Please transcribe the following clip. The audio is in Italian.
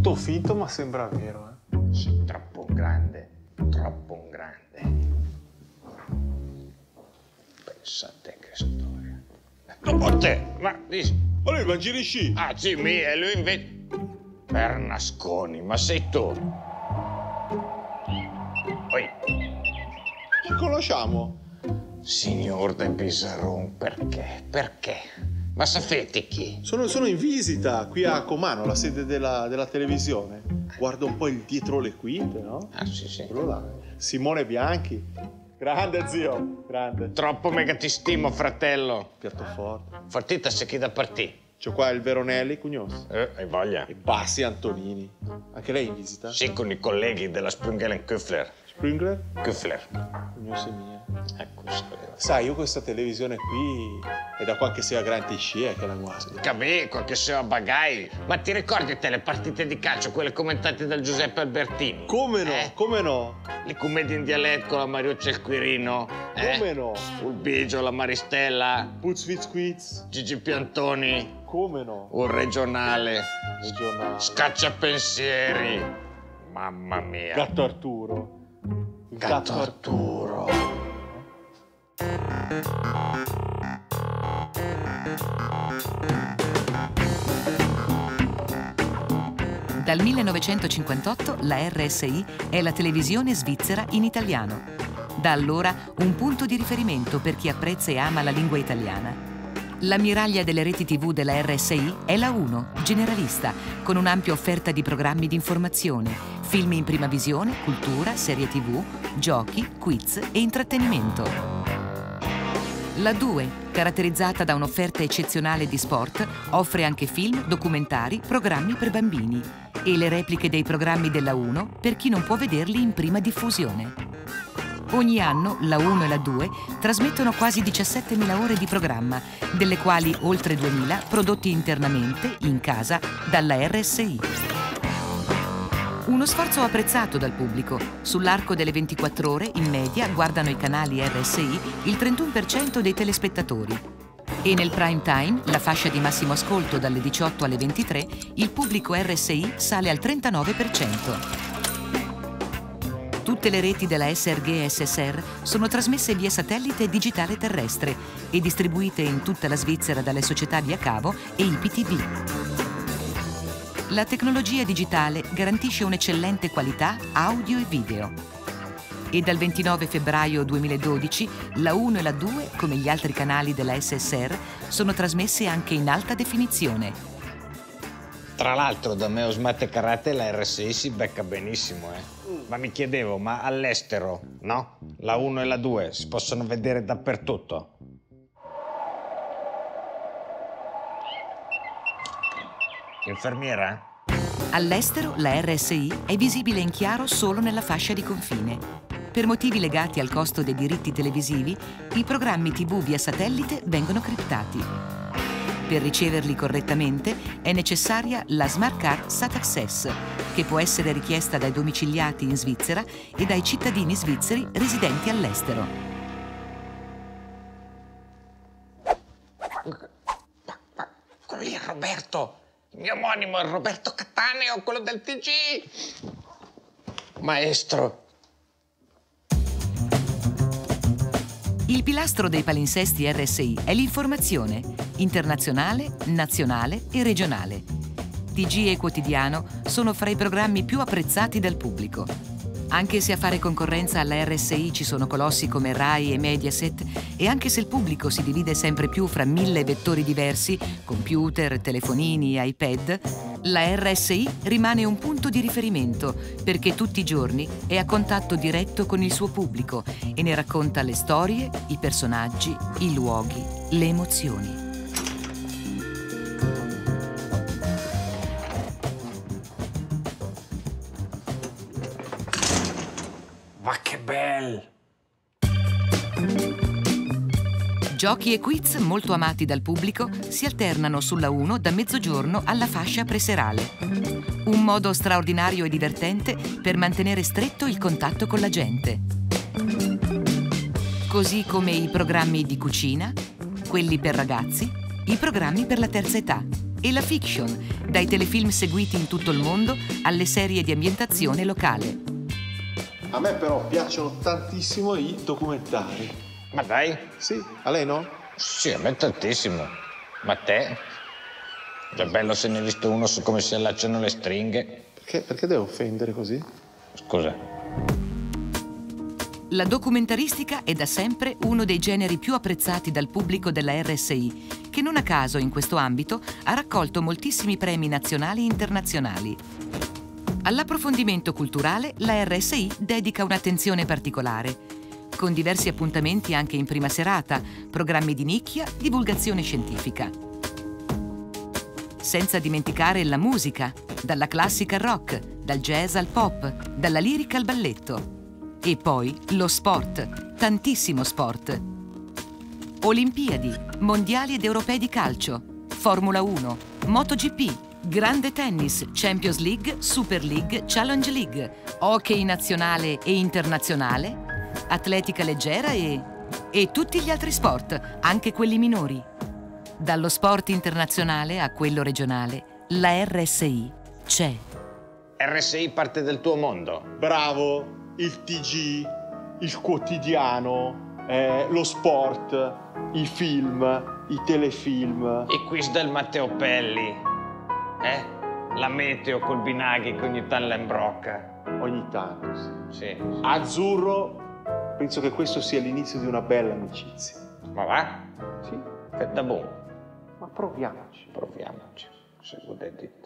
tutto finto ma sembra vero, eh. Sei troppo grande, troppo un grande. Pensate che storia. Dopo te, ma dici... Ma lui mangi gli sci? Ah, sì, e lui invece... Bernasconi, ma sei tu? Poi... Ci conosciamo? Signor De Bisaron, perché? Perché? Ma sapete chi? Sono in visita qui a Comano, la sede della televisione. Guardo un po' il dietro le quinte, no? Ah, sì, sì. Quello là. Simone Bianchi. Grande, zio. Grande. Troppo mega ti stimo, fratello. Piatto forte. Partita se chi da partì. C'ho qua il Veronelli, cugnos. Hai voglia? E Bassi Antonini. Anche lei in visita? Sì, con i colleghi della Sprungelen Küffler. Springler? Küffler. Cugnos è mia. Ecco, sai, io questa televisione qui è da qualche sia grande scia che la guardo. Capisco che sia bagai. Ma ti ricordi te le partite di calcio, quelle commentate dal Giuseppe Albertini? Come no? Come no? Le commedie in dialetto con la Mariuccia e il Quirino? Come no? Il Bigio, la Maristella? Puzwitz Quiz? Gigi Piantoni? Come no? Un regionale? Regionale. Scacciapensieri? Mamma mia. Gatto Arturo. Il Gatto Arturo. Dal 1958 la RSI è la televisione svizzera in italiano. Da allora un punto di riferimento per chi apprezza e ama la lingua italiana. L'ammiraglia delle reti TV della RSI è la 1, generalista, con un'ampia offerta di programmi di informazione, film in prima visione, cultura, serie TV, giochi, quiz e intrattenimento. La 2, caratterizzata da un'offerta eccezionale di sport, offre anche film, documentari, programmi per bambini e le repliche dei programmi della 1 per chi non può vederli in prima diffusione. Ogni anno la 1 e la 2 trasmettono quasi 17.000 ore di programma, delle quali oltre 2.000 prodotti internamente, in casa, dalla RSI. Uno sforzo apprezzato dal pubblico. Sull'arco delle 24 ore, in media, guardano i canali RSI il 31% dei telespettatori. E nel prime time, la fascia di massimo ascolto dalle 18 alle 23, il pubblico RSI sale al 39%. Tutte le reti della SRG SSR sono trasmesse via satellite e digitale terrestre e distribuite in tutta la Svizzera dalle società Via Cavo e IPTV. La tecnologia digitale garantisce un'eccellente qualità audio e video. E dal 29 febbraio 2012 la 1 e la 2, come gli altri canali della SSR, sono trasmesse anche in alta definizione. Tra l'altro da me Osmate Karate la RSI si becca benissimo, Ma mi chiedevo, ma all'estero, no? La 1 e la 2 si possono vedere dappertutto? Infermiera? All'estero la RSI è visibile in chiaro solo nella fascia di confine. Per motivi legati al costo dei diritti televisivi, i programmi TV via satellite vengono criptati. Per riceverli correttamente è necessaria la Smart Card Sat Access, che può essere richiesta dai domiciliati in Svizzera e dai cittadini svizzeri residenti all'estero. Quello è Roberto! Il mio omonimo è Roberto Cattaneo, quello del TG! Maestro! Il pilastro dei palinsesti RSI è l'informazione internazionale, nazionale e regionale. TG e Quotidiano sono fra i programmi più apprezzati dal pubblico. Anche se a fare concorrenza alla RSI ci sono colossi come Rai e Mediaset, e anche se il pubblico si divide sempre più fra 1000 vettori diversi, computer, telefonini, iPad, la RSI rimane un punto di riferimento perché tutti i giorni è a contatto diretto con il suo pubblico e ne racconta le storie, i personaggi, i luoghi, le emozioni. Ma che bello! Giochi e quiz molto amati dal pubblico si alternano sulla 1 da mezzogiorno alla fascia preserale. Un modo straordinario e divertente per mantenere stretto il contatto con la gente. Così come i programmi di cucina, quelli per ragazzi, i programmi per la terza età e la fiction, dai telefilm seguiti in tutto il mondo alle serie di ambientazione locale. A me però piacciono tantissimo i documentari. Ma dai? Sì, a lei no? Sì, a me tantissimo. Ma a te? È bello se ne hai visto uno su come si allacciano le stringhe. Perché devo offendere così? Scusa. La documentaristica è da sempre uno dei generi più apprezzati dal pubblico della RSI, che non a caso in questo ambito ha raccolto moltissimi premi nazionali e internazionali. All'approfondimento culturale la RSI dedica un'attenzione particolare, con diversi appuntamenti anche in prima serata, programmi di nicchia, divulgazione scientifica. Senza dimenticare la musica, dalla classica al rock, dal jazz al pop, dalla lirica al balletto. E poi lo sport, tantissimo sport. Olimpiadi, mondiali ed europei di calcio, Formula 1, MotoGP, grande tennis, Champions League, Super League, Challenge League, hockey nazionale e internazionale, atletica leggera e tutti gli altri sport, anche quelli minori. Dallo sport internazionale a quello regionale, la RSI c'è. RSI parte del tuo mondo. Bravo! Il TG, il quotidiano, lo sport, i film, i telefilm. I quiz del Matteo Pelli. La meteo col Binaghi che ogni tanto la imbrocca. Ogni tanto, sì. Sì. Azzurro, penso che questo sia l'inizio di una bella amicizia. Ma va? Sì, Fai da buono. ma proviamoci. Proviamoci. Se vuoi detto.